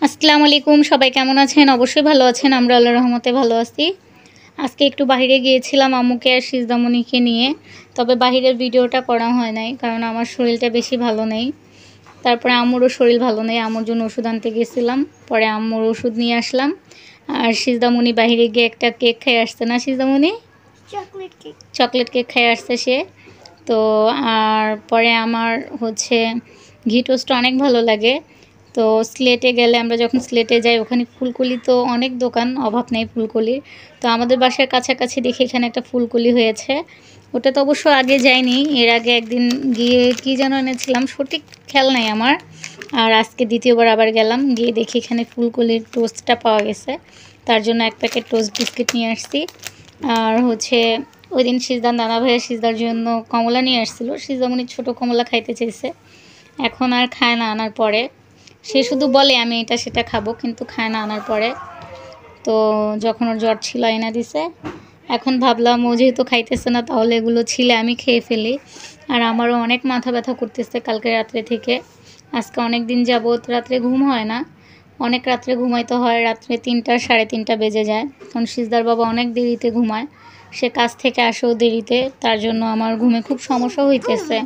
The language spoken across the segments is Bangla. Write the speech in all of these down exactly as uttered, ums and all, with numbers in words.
আসসালামু আলাইকুম সবাই কেমন আছেন? অবশ্যই ভালো আছেন। আমরা আল্লাহর রহমতে ভালো আছি। আজকে একটু বাইরে গিয়েছিলাম আম্মুকে আর সিজদামণিকে নিয়ে। তবে বাইরের ভিডিওটা করা হয় নাই কারণ আমার শরীরটা বেশি ভালো নেই। তারপরে আম্মুরও শরীর ভালো নেই, আম্মুর জন্য ওষুধ আনতে গেছিলাম। পরে আম্মুর ওষুধ নিয়ে আসলাম। আর সিজদামণি বাইরে গিয়ে একটা কেক খেয়ে আসছে না সিজদামণি? চকলেট কেক চকলেট কেক খেয়ে আসছে সে। তো আর পরে আমার হচ্ছে ঘি টোস্টটা অনেক ভালো লাগে। তো সিলেটে গেলে আমরা যখন সিলেটে যাই ওখানে ফুলকলি তো অনেক দোকান, অভাব নেই ফুলকলির। তো আমাদের বাসার কাছাকাছি দেখি এখানে একটা ফুলকলি হয়েছে। ওটা তো অবশ্য আগে যাইনি, এর আগে একদিন গিয়ে কী যেন এনেছিলাম সঠিক খেয়াল নাই আমার। আর আজকে দ্বিতীয়বার আবার গেলাম, গিয়ে দেখি এখানে ফুলকলির টোস্টটা পাওয়া গেছে। তার জন্য এক প্যাকেট টোস্ট বিস্কিট নিয়ে আসছি। আর হচ্ছে ওই দিন সিজদার নানা ভাইয়ের সিজদার জন্য কমলা নিয়ে আসছিলো। সিজদামণি ছোটো কমলা খাইতে চাইছে, এখন আর খায় না আনার পরে। সে শুধু বলে আমি এটা সেটা খাবো, কিন্তু খায় না আনার পরে। তো যখন ওর জ্বর ছিল এনে দিছে। এখন ভাবলাম ও যেহেতু খাইতেছে না তাহলে এগুলো ছিলে আমি খেয়ে ফেলি। আর আমারও অনেক মাথা ব্যথা করতেছে কালকে রাত্রে থেকে। আজকে অনেক দিন যাবত রাত্রে ঘুম হয় না, অনেক রাত্রে ঘুমাইতে হয়। রাত্রে তিনটা সাড়ে তিনটা বেজে যায়, কারণ সিজদার বাবা অনেক দেরিতে ঘুমায়। সে কাজ থেকে আসেও দেরিতে, তার জন্য আমার ঘুমে খুব সমস্যা হইতেছে।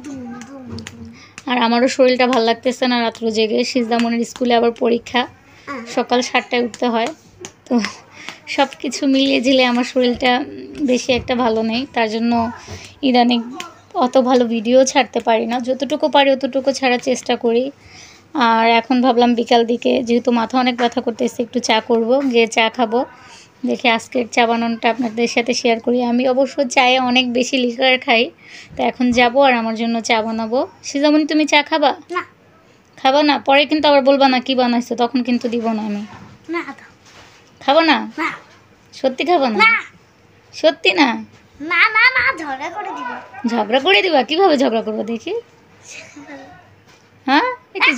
আর আমারও শরীরটা ভালো লাগতেছে না রাত্র জেগে। সিজদামণির স্কুলে আবার পরীক্ষা, সকাল সাতটায় উঠতে হয়। তো সব কিছু মিলিয়ে ঝিলে আমার শরীরটা বেশি একটা ভালো নেই। তার জন্য ইদানিং অত ভালো ভিডিও ছাড়তে পারি না, যতটুকু পারি অতটুকু ছাড়ার চেষ্টা করি। আর এখন ভাবলাম বিকাল দিকে যেহেতু মাথা অনেক ব্যথা করতেছে একটু চা করব, গিয়ে চা খাবো। দেখি আজকের চা বানানোটা আপনাদের সাথে শেয়ার করি। আমি অবশ্য চায়ে অনেক বেশি লিকার খাই, তো এখন যাব আর আমার জন্য চা বানাবো। সিজদামণি তুমি চা খাবা? না খাবা না? পরে কিন্তু আবার বলবা না কি বানাইছো, তখন কিন্তু দিব না আমি। না খাবো না? সত্যি খাবো না? সত্যি না? না না না ঝগড়া করে দিব। ঝগড়া করে দিবা? কিভাবে ঝগড়া করবো দেখি? হ্যাঁ একটু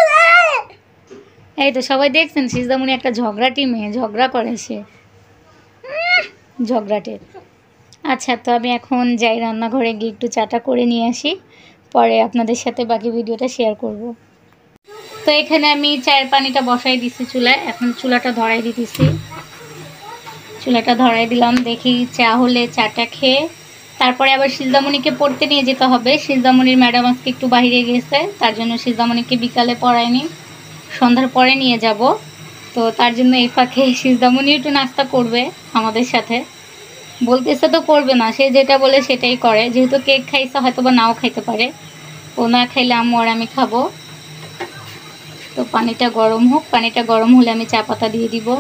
এই তো সবাই দেখছেন সিজদামণি একটা ঝগড়াটি মেয়ে, ঝগড়া করে সে, ঝগড়াটে। আচ্ছা, তো আমি এখন যাই রান্নাঘরে গিয়ে একটু চাটা করে নিয়ে আসি, পরে আপনাদের সাথে বাকি ভিডিওটা শেয়ার করব। তো এখানে আমি চায়ের পানিটা বসাই দিছি চুলায়, এখন চুলাটা ধরাই দিতেছি। চুলাটা ধরাই দিলাম, দেখি চা হলে চাটা খেয়ে তারপরে আবার সিজদামণিকে পড়তে নিয়ে যেতে হবে। সিজদামণির ম্যাডাম আজকে একটু বাইরে গেছে, তার জন্য সিজদামণিকে বিকালে পড়ায়নি, সন্ধ্যার পরে নিয়ে যাব। তো তার জন্য এই ফাঁকে সিজদামণি একটু নাস্তা করবে আমাদের সাথে। বলতেছে তো করবে না, সে যেটা বলে সেটাই করে। যেহেতু কেক খাইছে হয়তো বা নাও খাইতে পারে, ও না খাইলে আম্মু আর আমি খাবো। তো পানিটা গরম হোক, পানিটা গরম হলে আমি চা পাতা দিয়ে দিব।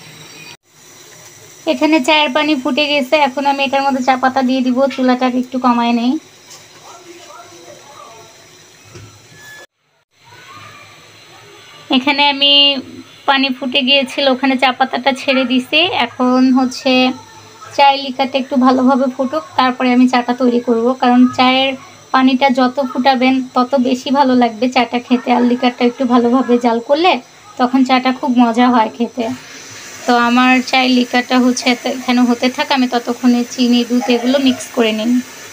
এখানে চায়ের পানি ফুটে গেছে, এখন আমি এটার মধ্যে চা পাতা দিয়ে দিব। চুলাটাকে একটু কমায় নেই। এখানে আমি পানি ফুটে গিয়েছিল, ওখানে চা পাতাটা ছেড়ে দিছি। এখন হচ্ছে চায়ের লিকারটা একটু ভালোভাবে ফুটুক, তারপরে আমি চাটা তৈরি করব। কারণ চায়ের পানিটা যত ফুটাবেন তত বেশি ভালো লাগবে চাটা খেতে। আর লিকারটা একটু ভালোভাবে জাল করলে তখন চাটা খুব মজা হয় খেতে। তো আমার চায়ের লিকারটা হচ্ছে এখানে হতে থাক, আমি ততক্ষণে চিনি দুধ এগুলো মিক্স করে নিই।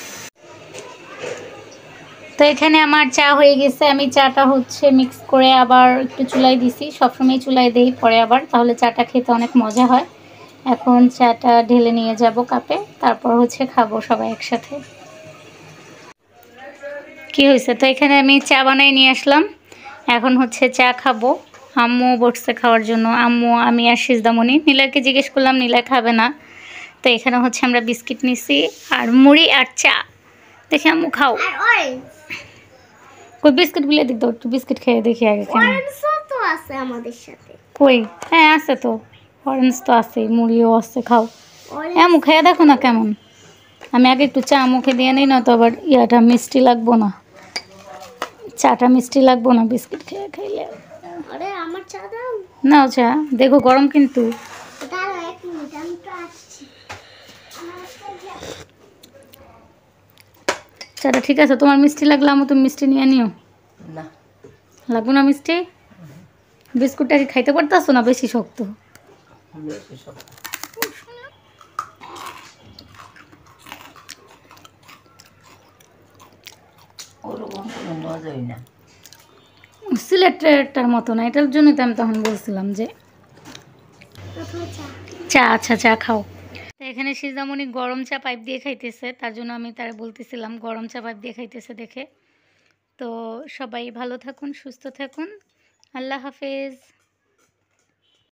তো এখানে আমার চা হয়ে গেছে, আমি চাটা হচ্ছে মিক্স করে আবার একটু চুলায় দিছি। সবসময় চুলায় দেই পরে আবার, তাহলে চাটা খেতে অনেক মজা হয়। এখন চাটা ঢেলে নিয়ে যাব কাপে, তারপর হচ্ছে খাবো সবাই একসাথে। কি হয়েছে? তো এখানে আমি চা বানাই নিয়ে আসলাম, এখন হচ্ছে চা খাবো। আম্মু বসছে খাওয়ার জন্য, আম্মু আমি আর সিজদামণি। নীলাকে জিজ্ঞেস করলাম, নীলা খাবে না। তো এখানে হচ্ছে আমরা বিস্কিট নিছি আর মুড়ি আর চা। দেখি আম্মু খাও। কই বিস্কিট গুলো দিক দাও, একটু বিস্কিট খেয়ে দেখি আগে। অরেঞ্জও তো আছে আমাদের সাথে। কই? হ্যাঁ আছে তো, অরেঞ্জ তো আছে, মুড়িও আছে, খাও। আম্মু খেয়ে দেখো না কেমন। আমি আগে একটু চা মুখে দিয়ে নিই, না তো আবার ইয়াটা মিষ্টি লাগবো না, চাটা মিষ্টি লাগবো না বিস্কিট খেয়ে খাইলে। আরে আমার চা দাও। নাও চা, দেখো গরম কিন্তু। দাঁড়াও এক মিনিট, আমি তো আসছি। চাটা ঠিক আছে? তোমার মিষ্টি লাগলে আমি তুমি মিষ্টি নিয়ে নিও। না লাগবো না মিষ্টি। বিস্কুটটা কি খাইতে পারতাছো না? বেশি শক্ত। বেশি শক্ত। ওরকম কোনো মজাই না। সিলেটেরটার মতো না, এটার জন্য তো আমি তখন বলছিলাম যে চা। আচ্ছা চা খাও। তো এখানে সিজামণি গরম চা পাইপ দিয়ে খাইতেছে, তার জন্য আমি তারা বলতেছিলাম গরম চা পাইপ দিয়ে খাইতেছে দেখে। তো সবাই ভালো থাকুন, সুস্থ থাকুন, আল্লাহ হাফেজ।